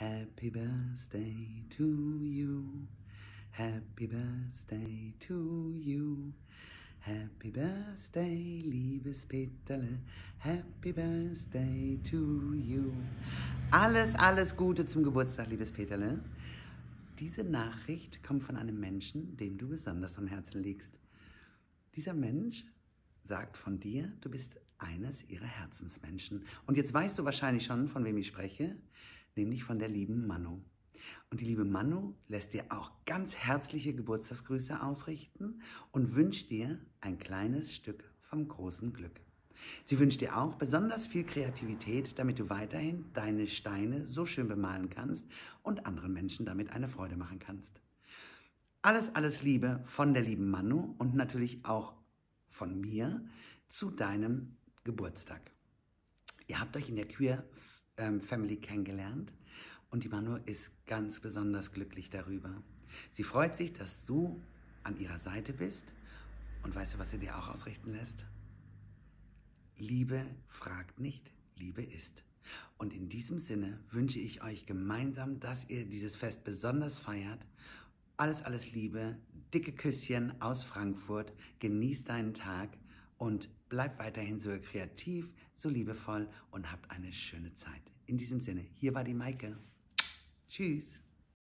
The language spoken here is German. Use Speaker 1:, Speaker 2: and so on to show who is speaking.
Speaker 1: Happy birthday to you. Happy birthday to you. Happy birthday, liebes Peterle. Happy birthday to you. Alles Gute zum Geburtstag, liebes Peterle. Diese Nachricht kommt von einem Menschen, dem du besonders am Herzen liegst. Dieser Mensch sagt von dir, du bist eines ihrer Herzensmenschen. Und jetzt weißt du wahrscheinlich schon, von wem ich spreche, nämlich von der lieben Manu. Und die liebe Manu lässt dir auch ganz herzliche Geburtstagsgrüße ausrichten und wünscht dir ein kleines Stück vom großen Glück. Sie wünscht dir auch besonders viel Kreativität, damit du weiterhin deine Steine so schön bemalen kannst und anderen Menschen damit eine Freude machen kannst. Alles Liebe von der lieben Manu und natürlich auch von mir zu deinem Geburtstag. Ihr habt euch in der Queer Family kennengelernt und die Manu ist ganz besonders glücklich darüber. Sie freut sich, dass du an ihrer Seite bist und weißt du, was sie dir auch ausrichten lässt? Liebe fragt nicht, Liebe ist. Und in diesem Sinne wünsche ich euch gemeinsam, dass ihr dieses Fest besonders feiert. Alles Liebe, dicke Küsschen aus Frankfurt, genießt deinen Tag und bleibt weiterhin so kreativ, so liebevoll und habt eine schöne Zeit. In diesem Sinne, hier war die Maike. Tschüss.